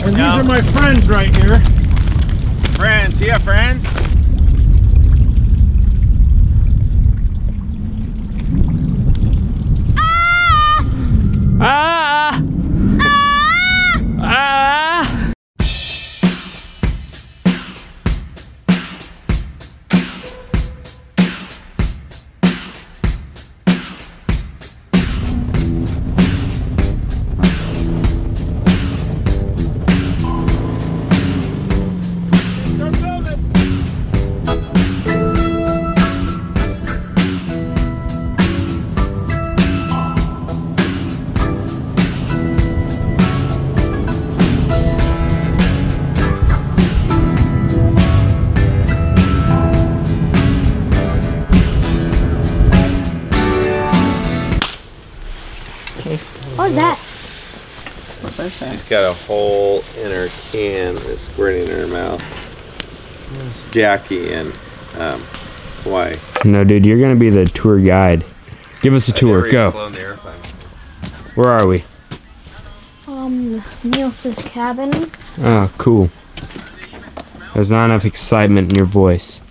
And these are my friends right here. Friends, yeah, friends. Ah! Ah! Ah! What was that? What was that? She's got a whole in her can that's squirting in her mouth. It's Jackie in Hawaii. No, dude, you're gonna be the tour guide. Give us a tour. Go. Where are we? Niels's cabin. Oh, cool. There's not enough excitement in your voice.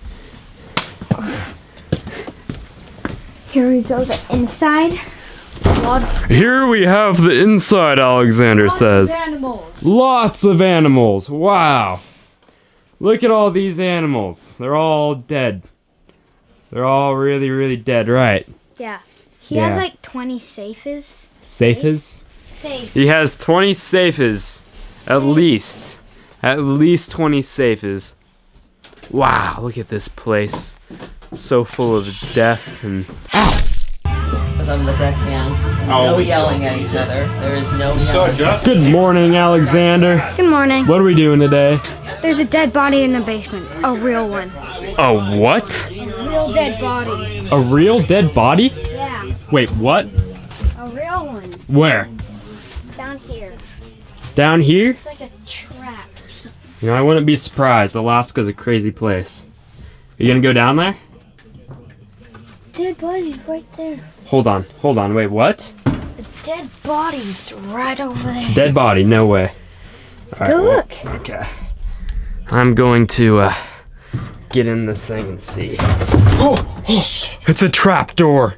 Here we go, the inside. Here we have the inside, Alexander says. Lots of animals. Lots of animals. Wow. Look at all these animals. They're all dead. They're all really, really dead, right? Yeah. He has like 20 safes. Safes? Safe. He has 20 safes. At least. At least 20 safes. Wow, look at this place. So full of death and... On the deckhands. No yelling at each other. There is no yelling. Good morning, Alexander. Good morning. What are we doing today? There's a dead body in the basement. A real one. A what? A real dead body. A real dead body? Yeah. Wait, what? A real one. Where? Down here. Down here? It's like a trap. You know, I wouldn't be surprised. Alaska's a crazy place. Are you gonna go down there? Dead body's right there. Hold on, wait, what? The dead body's right over there. Dead body, no way. All right, Go look. Okay. I'm going to get in this thing and see. Oh, it's a trap door.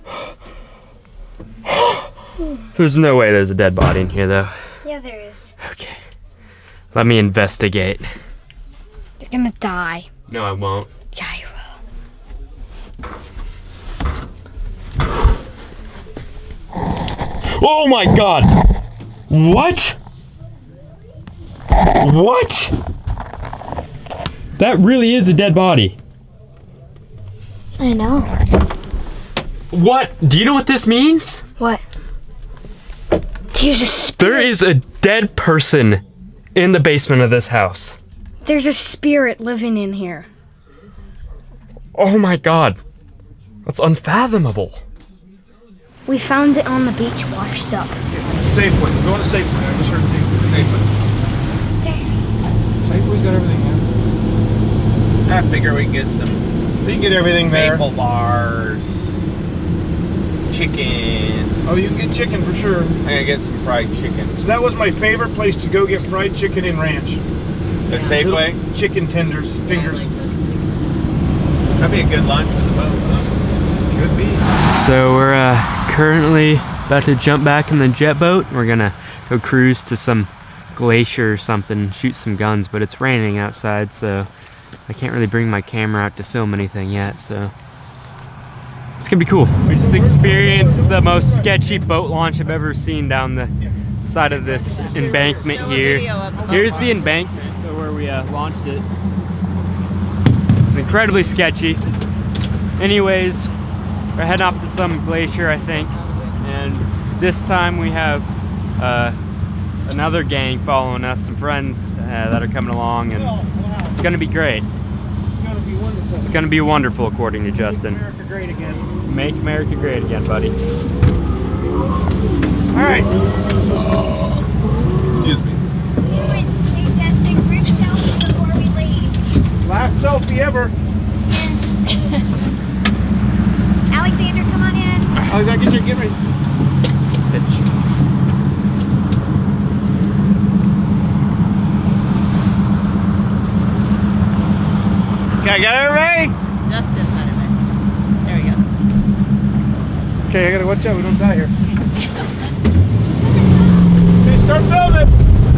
There's no way there's a dead body in here, though. Yeah, there is. Okay. Let me investigate. You're gonna die. No, I won't. Yeah, you will. Oh my god! What? What? That really is a dead body. I know. What? Do you know what this means? What? There's a spirit. There is a dead person in the basement of this house. There's a spirit living in here. Oh my god. That's unfathomable. We found it on the beach, washed up. Safeway. Go on to Safeway. I just heard Safeway. Safeway's got everything there. I figure we can get some. You can get everything there. Maple bars, chicken. Oh, you can get chicken for sure. I'm gonna get some fried chicken. So that was my favorite place to go get fried chicken in Ranch. The Safeway? Little chicken tenders, fingers. That'd be a good lunch for the boat, huh? Could be. So we're currently about to jump back in the jet boat. We're gonna go cruise to some glacier or something, shoot some guns, but it's raining outside, so I can't really bring my camera out to film anything yet, so it's gonna be cool. We just experienced the most sketchy boat launch I've ever seen down the side of this embankment here. Here's the embankment where we launched it. It's incredibly sketchy. Anyways, we're heading off to some glacier, I think, and this time we have another gang following us, some friends that are coming along, and it's gonna be great. It's gonna be wonderful, according to Justin. Make America great again. Make America great again, buddy. All right. Excuse me. Hey, Justin, group selfie before we leave. Last selfie ever. Alexander, come on in. Alexander, get ready. Okay, I got everybody? Justin's not in there. There we go. Okay, I gotta watch out. We don't die here. Okay, start filming.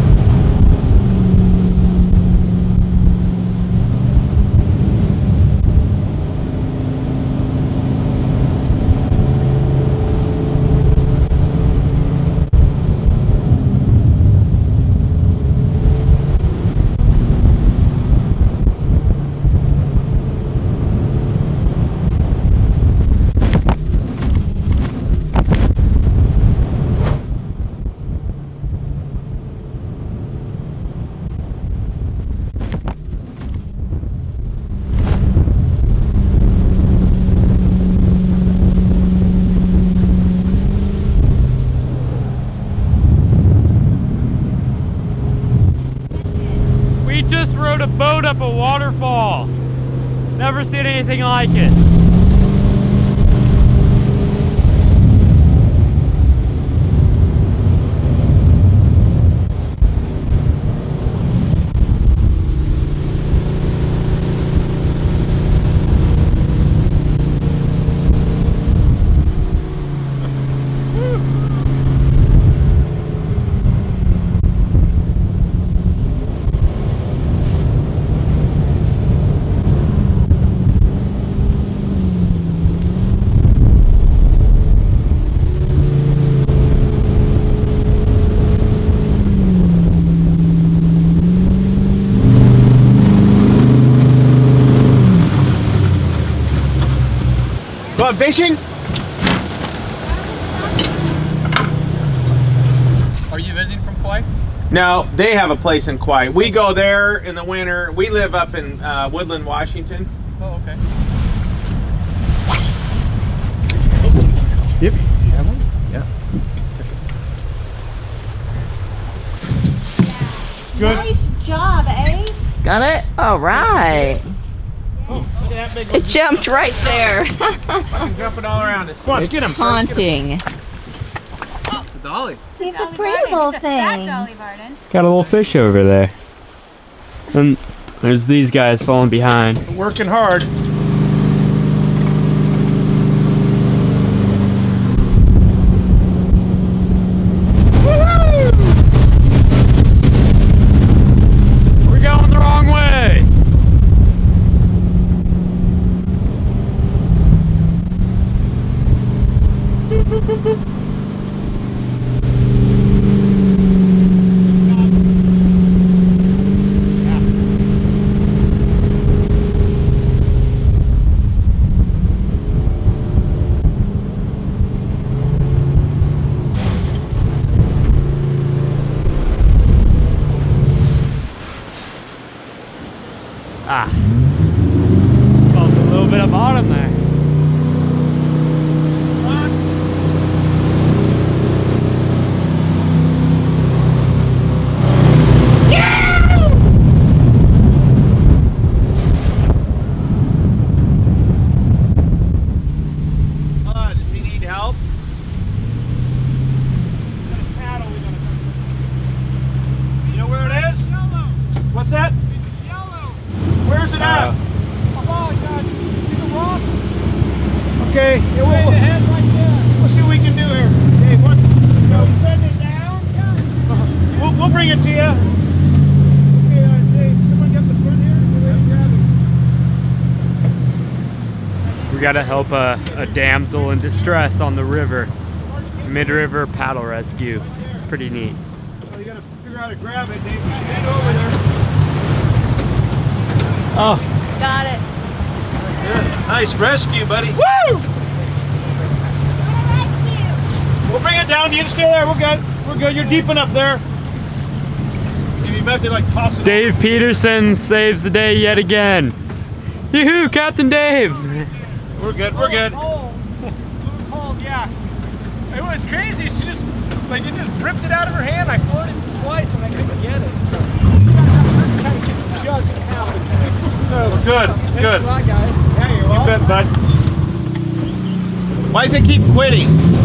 We just rode a boat up a waterfall. Never seen anything like it. Going fishing? Are you visiting from Kauai? No, they have a place in Kauai. We go there in the winter. We live up in Woodland, Washington. Oh, okay. Yep. Yeah. Good. Nice job, eh? Got it? All right. Oh, look at that big It jumped right there. Fucking jumping all around us. Come on, let's get him. Haunting. The dolly. He's a Dolly pretty Varden. little He's a fat thing. Dolly Varden. Got a little fish over there. And there's these guys falling behind. Working hard. We're going the wrong way. Ah, felt a little bit of bottom there. Does he need help? You know where it is? Yellow. What's that? It's yellow. Where's it at? Oh God! See the rock? Okay. Yeah, we'll see what we can do here. Okay, what? Send it down. We'll bring it to you. Okay, hey, someone get the front here. Grab it. We gotta help a damsel in distress on the river. Mid-river paddle rescue. It's pretty neat. Well, you gotta figure out how to grab it, Dave. Head over there. Oh, Got it. Nice rescue, buddy. Woo! We'll bring it down. You can stay there. We're good. We're good. You're deep enough there. If you have to like toss it. Dave Peterson saves the day yet again. Yoo-hoo, Captain Dave! We're good. We're good. Cold, yeah. It was crazy. She just, like, it just ripped it out of her hand. I floated twice and I couldn't get it. So, kind of just happened. So, We're good. thanks Good. a lot, guys. Yeah, you're You welcome. bet, bud. Why does it keep quitting?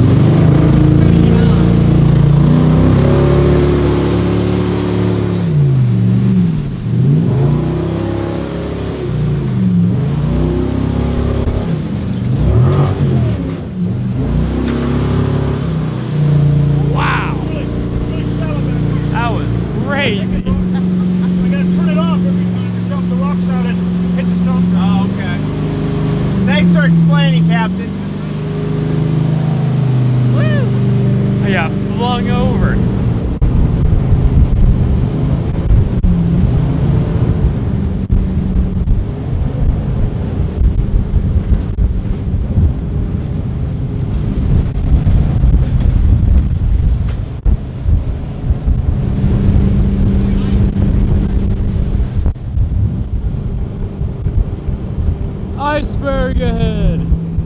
Iceberg ahead.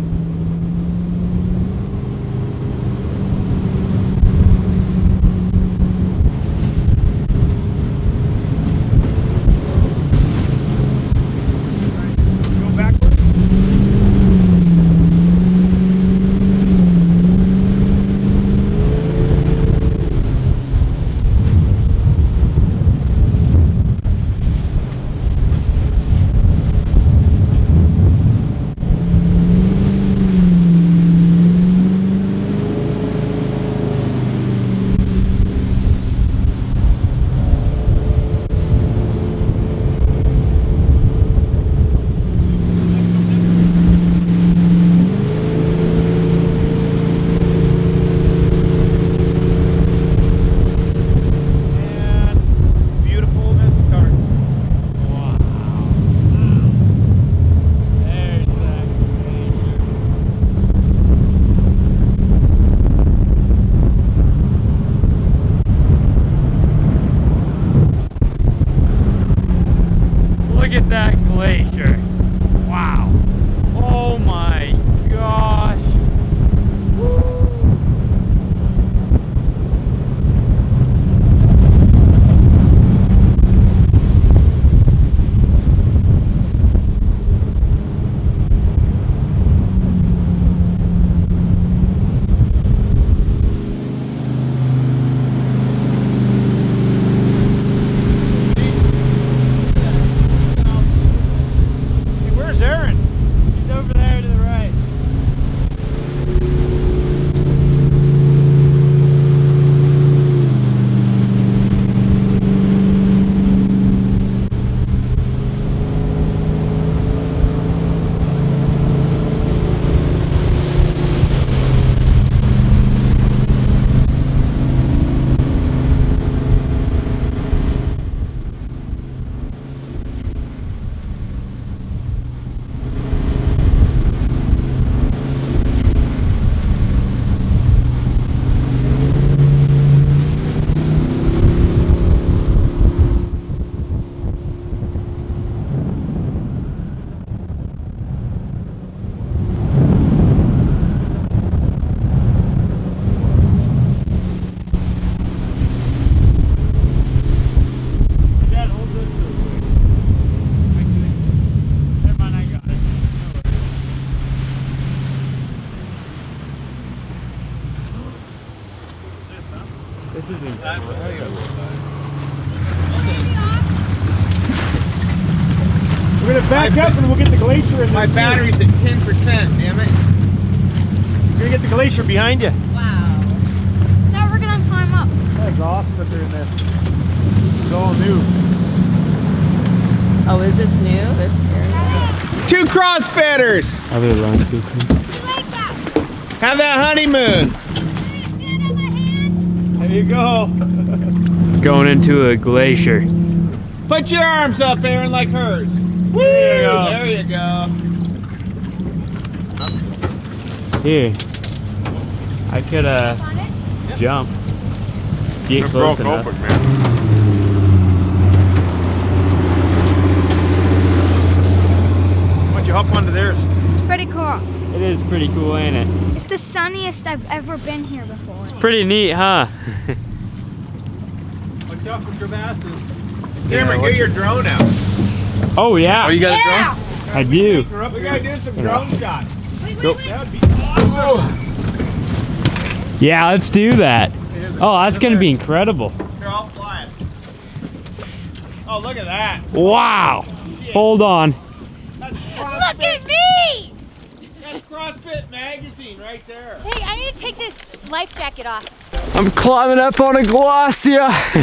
Go backwards. Look at that glacier. Wow. Oh my gosh. Where's Aaron? He's over there to the right. This is incredible. We're gonna back up and we'll get the glacier in there. My battery's at 10%, damn it. We're gonna get the glacier behind you. Wow. Now we're gonna climb up. That's awesome that they're in there. It's all new. Oh, is this new? This area? 2 crossfitters! Other line too. You like that? Have that honeymoon! Stand on my hands. There you go. Going into a glacier. Put your arms up, Aaron, like hers. Woo! There you go. There you go. Here. I could On it? jump. Get close enough. Why don't you hop onto theirs? It's pretty cool. It is pretty cool, ain't it? It's the sunniest I've ever been here before. It's pretty neat, huh? Watch out for crevasses. Cameron, get your drone out. Oh yeah. Oh, you got Yeah. a drone? I do. We gotta do some drone shots. Wait. That would be awesome. Yeah, let's do that. Oh, that's gonna be incredible. Here, I'll fly it. Oh, look at that. Wow. Hold on. That's Look at me! That's CrossFit Magazine right there. Hey, I need to take this life jacket off. I'm climbing up on a glacier.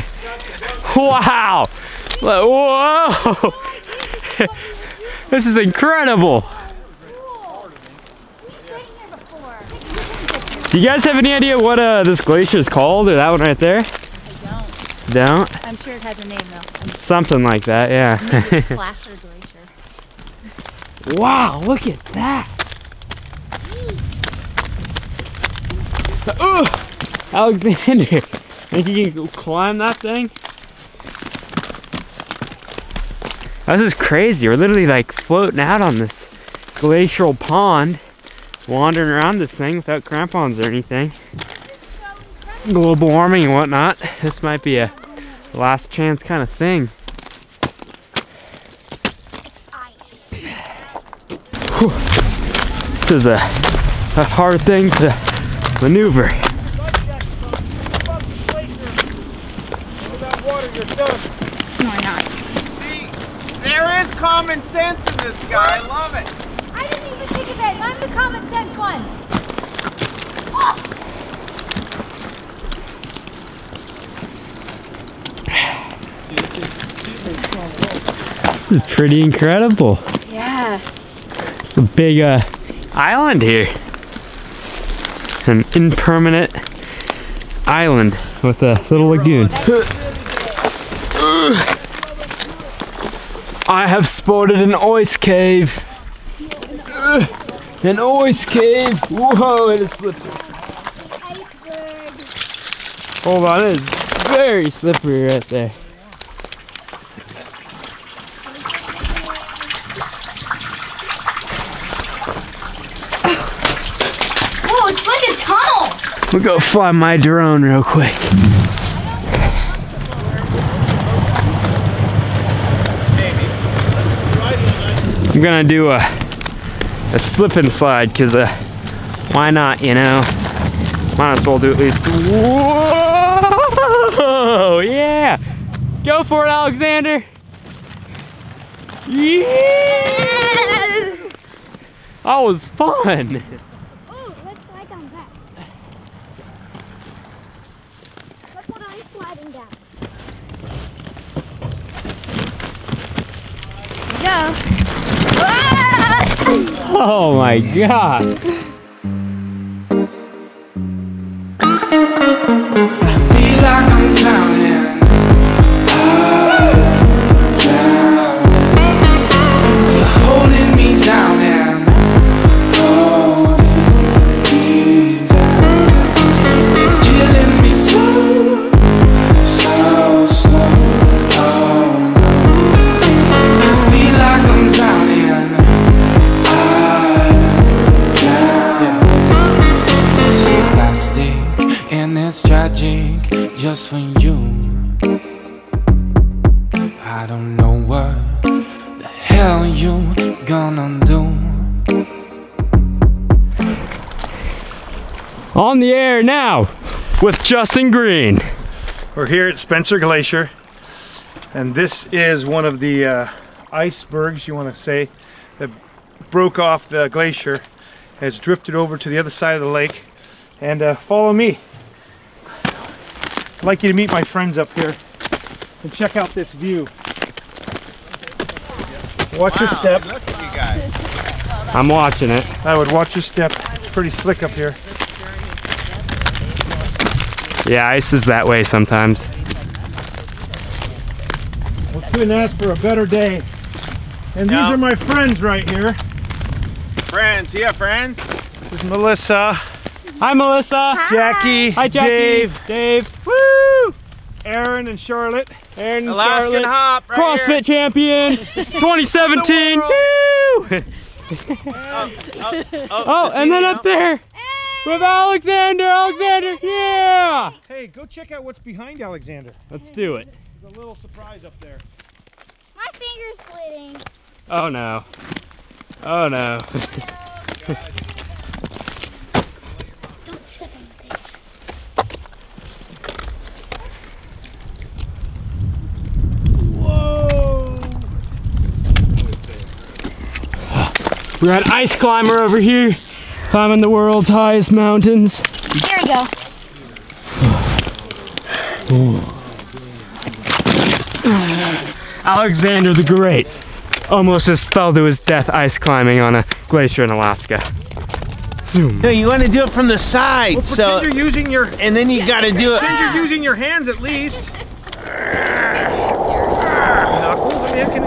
Wow. Whoa. This is incredible. Cool. We've been here before. Do you guys have any idea what this glacier is called, or that one right there? I don't. Don't? I'm sure it has a name though. Something like that, yeah. Placer Glacier. Wow, look at that. Ooh, Alexander, think you can climb that thing? This is crazy. We're literally like floating out on this glacial pond. Wandering around this thing without crampons or anything. Global warming and whatnot. This might be a last chance kind of thing. Whew. This is a hard thing to maneuver. There is common sense in this guy. I love it. I didn't even think of it. I'm the common sense one. Oh. This is pretty incredible. Yeah. It's a big island here. An impermanent island with a little lagoon. I have spotted an ice cave. An ice cave. Whoa, it is slippery. Iceberg. Hold on, it is very slippery right there. Whoa, it's like a tunnel. We'll go fly my drone real quick. I'm gonna do a slip and slide because why not, you know? Might as well do at least. Whoa! Yeah! Go for it, Alexander! Yeah! That was fun! Oh, let's slide down that. Look what I'm sliding down. Here we go. Oh my god! I feel like I'm drowning. You're holding me down and holding me down. You're killing me slow, so slow. Oh no. I feel like I'm drowning. It's so plastic and it's tragic just for you. I don't know what the hell you gonna do. On the air now with Justin Green. We're here at Spencer Glacier, and this is one of the icebergs, you want to say, that broke off the glacier, has drifted over to the other side of the lake. And follow me. I'd like you to meet my friends up here and check out this view. Watch your step. Look at you guys. I'm watching it. I would watch your step. It's pretty slick up here. Yeah, ice is that way sometimes. We couldn't ask for a better day. And these Yeah. are my friends right here. Friends, you have friends? This is Melissa, Hi, Melissa. Jackie, Hi, Jackie. Dave. Woo! Aaron and Charlotte. Aaron and Alaskan Charlotte. hop right CrossFit here. champion 2017. The Woo! Oh, And then up there with Alexander. Alexander, yeah! Hey, go check out what's behind Alexander. Let's do it. There's a little surprise up there. My finger's bleeding. Oh no. Oh no. Don't step on the pig. Whoa! We got an ice climber over here, climbing the world's highest mountains. Here we go. Alexander the Great almost just fell to his death ice climbing on a glacier in Alaska. Zoom. No, you want to do it from the side, Well, so pretend you're using your and then you got to do it. pretend you're using your hands at least. Knuckles and neck and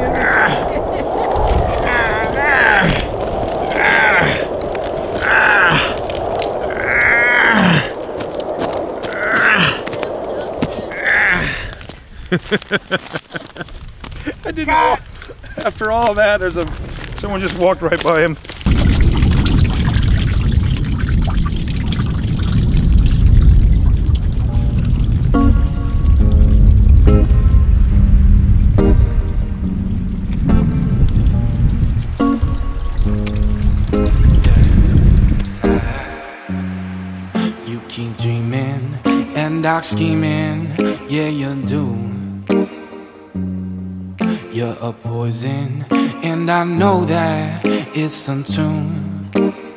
I didn't know. After all that, someone just walked right by him. dark scheming, yeah you do. You're a poison, and I know that it's untuned.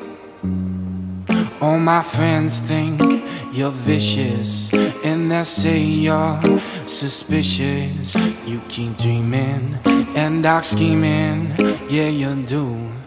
All my friends think you're vicious, and they say you're suspicious. You keep dreaming and dark scheming, yeah you do.